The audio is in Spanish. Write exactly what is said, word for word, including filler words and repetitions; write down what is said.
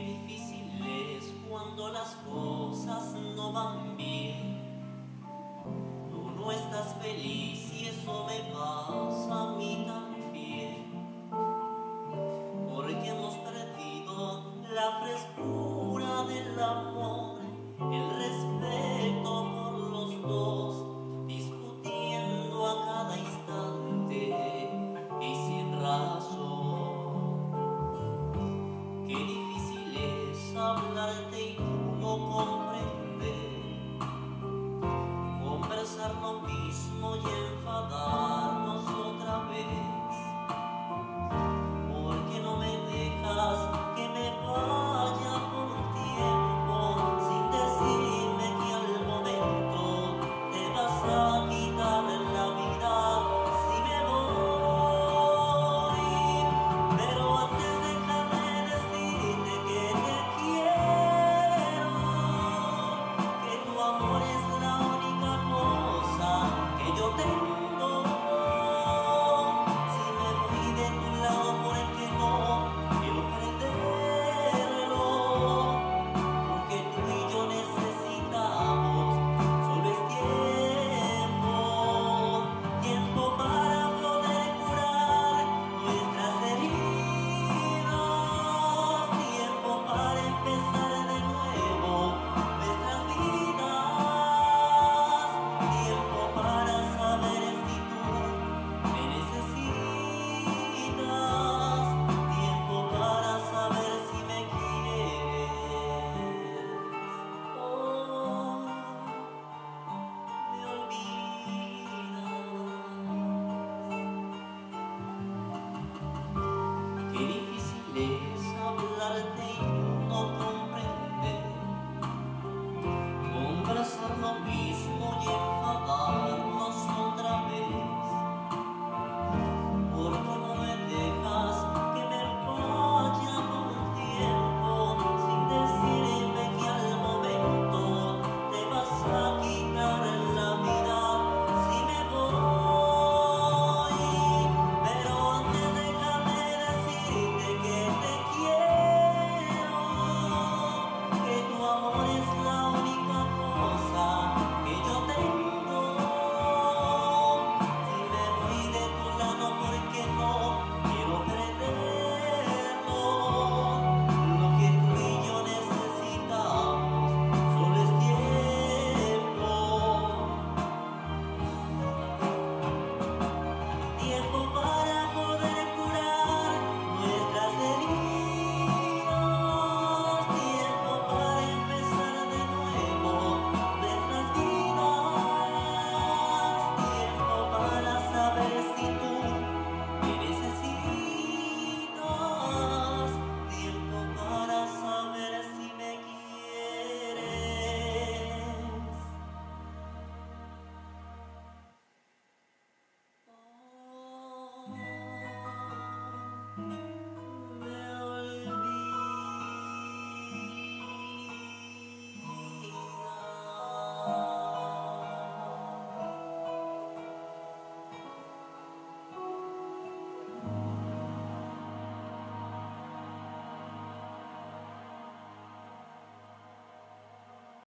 difícil es cuando las cosas no van bien. Tú no estás feliz y eso me pasa a mí también. Porque hemos perdido la frescura del amor, el respeto por los dos, discutiendo a cada instante y sin razón. Qué difícil es hablarte y